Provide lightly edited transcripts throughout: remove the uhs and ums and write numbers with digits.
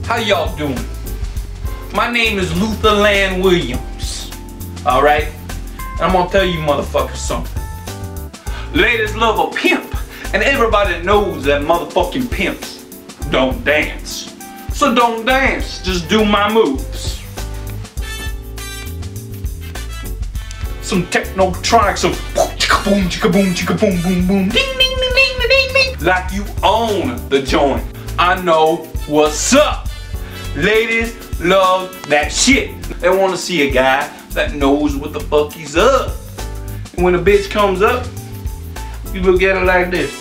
How y'all doing? My name is Luther Land Williams. Alright? And I'm gonna tell you motherfuckers something. Ladies love a pimp, and everybody knows that motherfucking pimps don't dance. So don't dance, just do my moves. Some technotronic, some chicka boom, chicka boom, chicka boom, boom, boom, ding, ding, ding, ding, ding, ding, like you own the joint. I know what's up. Ladies love that shit. They want to see a guy that knows what the fuck he's up. And when a bitch comes up, you look at her like this.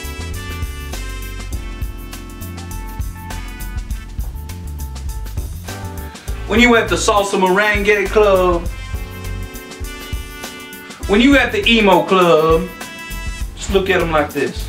When you at the Salsa Merengue club, when you at the emo club, just look at them like this.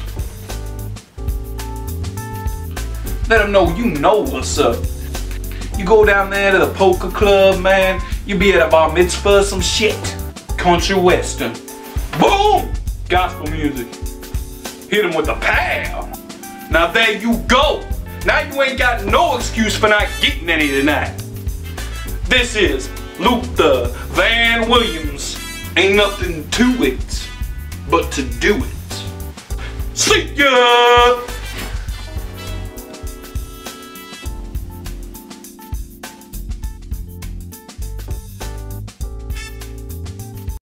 Let them know you know what's up. You go down there to the poker club, man. You be at a bar mitzvah, some shit. Country western. Boom! Gospel music. Hit them with the pow. Now there you go. Now you ain't got no excuse for not getting any tonight. This is Luther Van Williams. Ain't nothing to it but to do it. See ya!